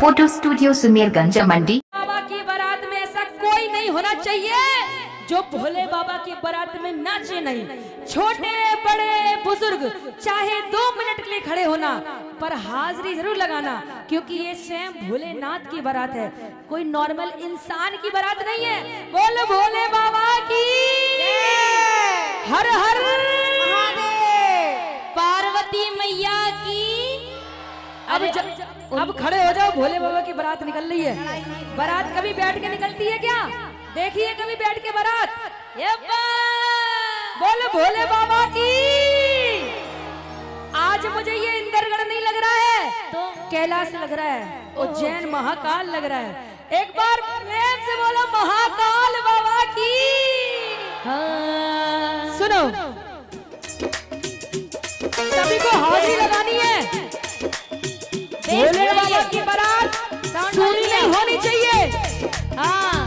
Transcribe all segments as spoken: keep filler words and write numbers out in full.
Photo studio Sumerganj Mandi. बाबा की बारात में ऐसा कोई नहीं होना चाहिए जो भोले बाबा की बारात में नाचे नहीं। छोटे बड़े बुजुर्ग चाहे दो मिनट के लिए खड़े होना पर हाजिरी जरूर लगाना, क्योंकि ये स्वयं भोलेनाथ की बारात है, कोई नॉर्मल इंसान की बारात नहीं है। बोल भोले बाबा की हर हर पार्वती मैया की। अब अब खड़े हो जाओ, भोले बाबा की बारात निकल रही है। बारात कभी बैठ के निकलती है क्या? देखिए कभी बैठ के बारात। ये बोलो भोले बाबा की। आज मुझे ये इंद्रगढ़ नहीं लग रहा है तो कैलाश लग रहा है, उज्जैन महाकाल लग रहा है। एक बार प्रेम से बोलो महाकाल बाबा की। हाँ। सुनो, सभी को हाजिरी लगानी है। भोले बाबा की बारात चोरी नहीं होनी चाहिए। हाँ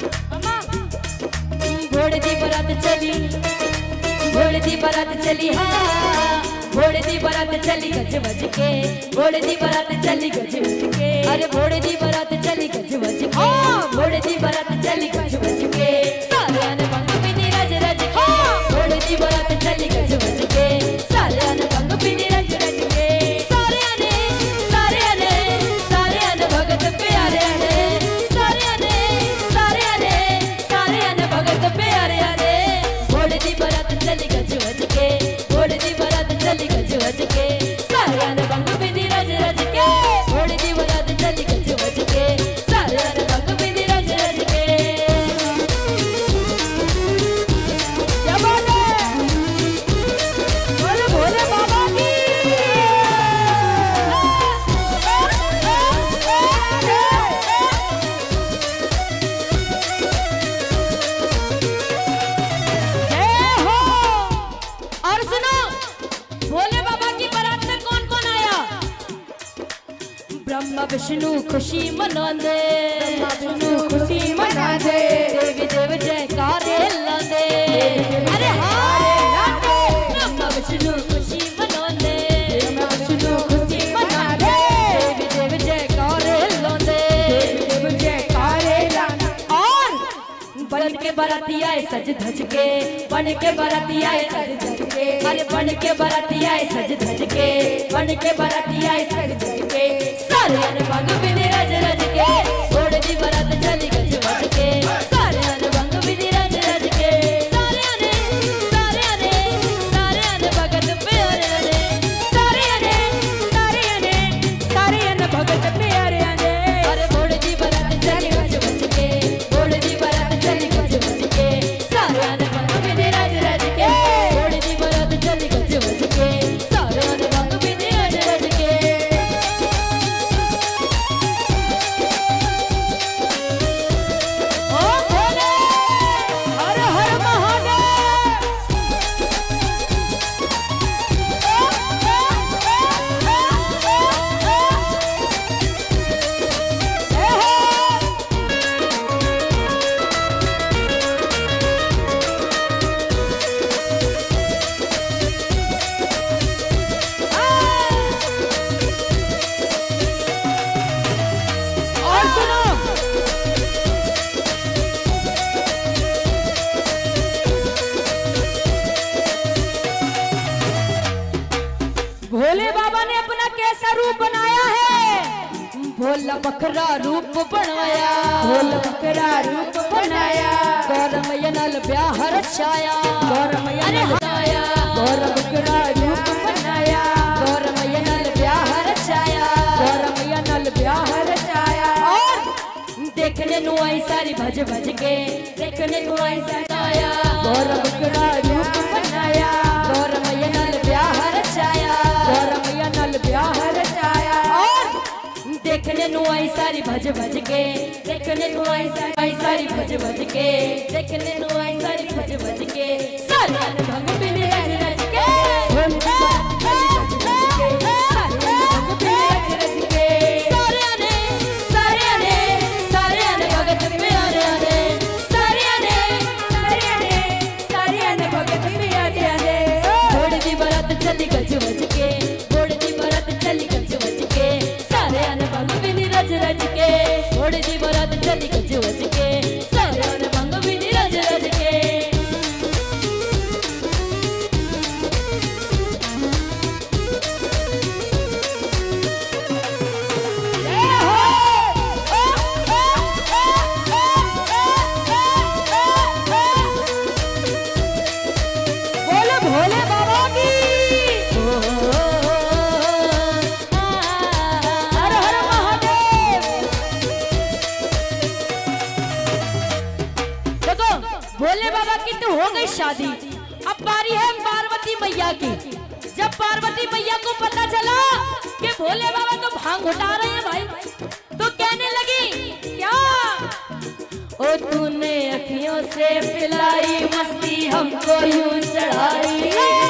घोड़े दी बारात चली, घोड़े दी बारात चली, हाँ घोड़े दी बारात चली गज बज के, घोड़े दी बारात चली गज बज के। अरे घोड़े दी बारात चली गज बज के, हाँ घोड़े दी बारात चली गज बज के। सारे आने भंग पीनी रज रज के, घोड़े दी बारात चली गज बज के। सारे आने भंग पीनी रज रज के, सारे आने सारे आने सारे आने भगत प्यारे आने, सारे आने सारे आने सारे आने भगत प्यारे आने। घोड़े दी बारात चली गज बज के, घोड़े दी बारात चली गज बज के। सारे आने भंग पीनी रज रज के, घोड़े दी बारात चली गज बज के। सारे आने भंग पीनी रज रज के। क्या बात है? बोलो भोले बाबा की। जय हो। और सुनो, भोले बाबा की बारात में कौन कौन आया? ब्रह्मा विष्णु खुशी मनांदे, ब्रह्मा विष्णु खुशी मनांदे, देवी देव जयकारे लांदे। अरे हाँ, ब्रह्मा विष्णु खुशी मनांदे, ब्रह्मा विष्णु खुशी मनांदे, देवी देव जयकारे लांदे, देवी देव जयकारे लांदे। और बन के बाराती आए सज धज के, बन के बाराती आए सज धज के। अरे बन के बाराती आए सज धज के, बन के बाराती आए सज धज के। सारे आने भंग पीनी रज रज के, घोड़े दी बारात चली गज बज के। सारे आने भंग पीनी रज रज के, सारे आने सारे आने सारे आने भगत प्यारे आने, सारे आने सारे आने सारे आने भगत प्यारे आने। अरे घोड़े दी बारात चली गज बज के, घोड़े दी बारात चली गज बज के। सारे आने भंग पीनी रज रज के, घोड़े दी बारात चली गज बज के। सारे आने भंग पीनी रज रज के। ओ भोले हर हर महादेव। और सुनो, भोले बाबा ने अपना कैसा रूप बनाया है? भोला बकरा रूप बनाया, भोला बकरा रूप बनाया। गौरमैया नाल ब्याह रचाया, गौरमैया नाल बनाया, गौर बकरा रूप बनाया। गौरमैया नाल ब्याह रचाया, गौरमैया नाल ब्याह रचाया। और देखने नु आई सारी भज भज के, देखने नु आई सारी आया। गौर बकरा रूप बनाया, गौरमैया नाल ब्याह रचाया, गौरमैया नाल ब्याह रचाया। और देखने नु आई सारी भज भज के, देखने नु आई सारी सारी भज भज के, देखने नु आई सारी भज भज के। सारे आने भंग पीनी रज रज के, भोले दी बारात चली गज बज के। सारे आने भंग पीनी रज रज के, सारे आने सारे आने सारे आने भगत प्यारे आने, सारे आने सारे आने सारे आने भगत प्यारे आने। घोड़े दी बारात चली गज बज के, घोड़े दी बारात चली गज बज के। सारे आने भंग पीनी रज रज शादी। अब बारी है पार्वती मैया की। जब पार्वती मैया को पता चला कि भोले बाबा तो भांग घुटा रहे हैं भाई, तो कहने लगी क्या, ओ तूने अखियों से पिलाई मस्ती हमको यूं चढ़ाई,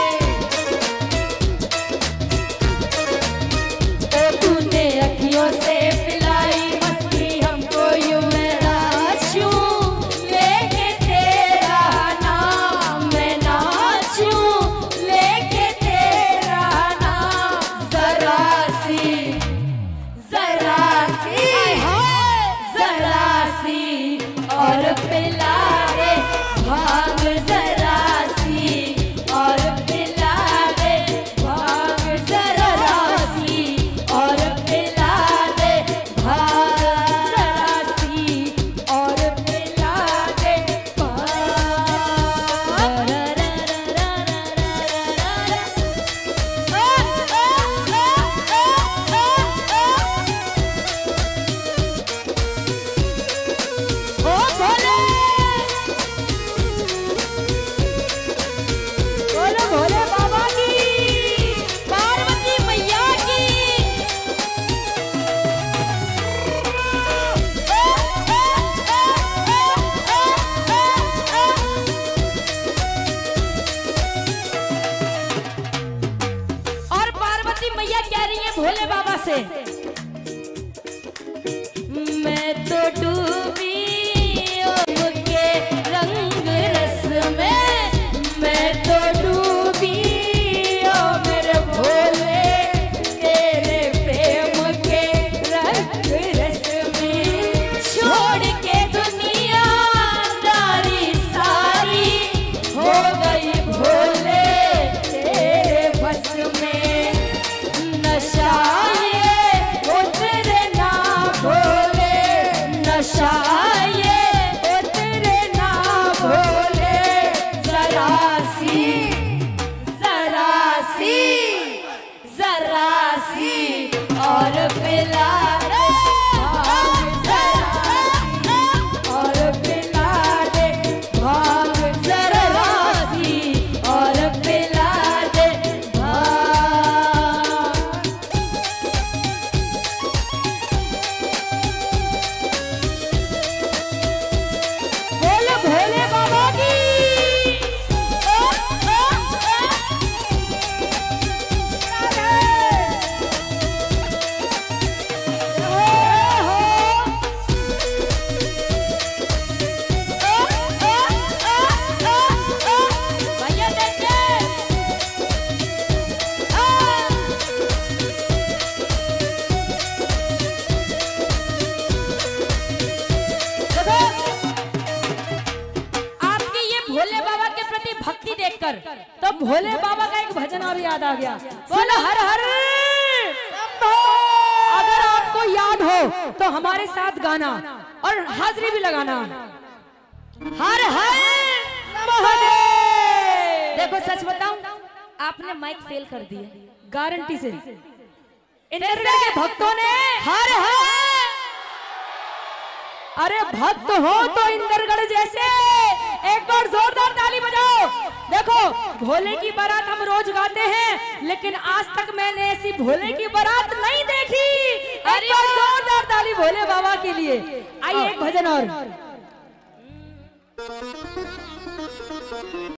ओ तूने अखियों से पिलाई मस्ती हमको यूं नाचूं, लेके तेरा नाम मैं नाचूं, लेके तेरा नाम, जरा सी जरा सी जरा सी और पिला दे भांग, जरा सी और पिला दे भांग, जरा सी और पिला दे भांग, जरा सी और पिला दे बोलो भोले बाबा की, पार्वती मैया की। और पार्वती मैया कह रही है भोले बाबा से, मैं तो डूबी के रंग रस में, मैं तो डूबी ओ मेरे भोले तेरे प्रेम के रंग रस में, छोड़ के दुनिया दारी सारी हो गई भोले तेरे बस में, नशा ये उतरे ना भोले, नशा ये उतरे ना भोले, जरा सी जरा सी जरा सी और पिला दे भांग, जरा सी और पिला दे भांग, जरा सी और पिला दे भांग। बोलो भोले बाबा की। ओ, ओ, ओ। हो, हो। ओ, ओ, ओ, ओ, ओ। भैया देखिए। आ। देखो, आपके ये भोले बाबा के प्रति भक्ति देखकर तो भोले बाबा का एक भजन और याद आ गया। बोलो हर हर शंभो। अगर आपको याद हो तो हमारे साथ गाना और हाजिरी भी लगाना। हर हर महादेव। देखो सच बताऊं, आपने माइक फेल कर दिया गारंटी से। इंद्रगढ़ के भक्तों ने हर हर, अरे भक्त हो तो इंद्रगढ़ जैसे एक बार जोरदार ताली बजाओ। देखो भोले की बारात हम रोज गाते हैं, लेकिन आज तक मैंने ऐसी भोले की बारात नहीं देखी। एक बार जोरदार ताली भोले बाबा के लिए। आइए एक भजन और।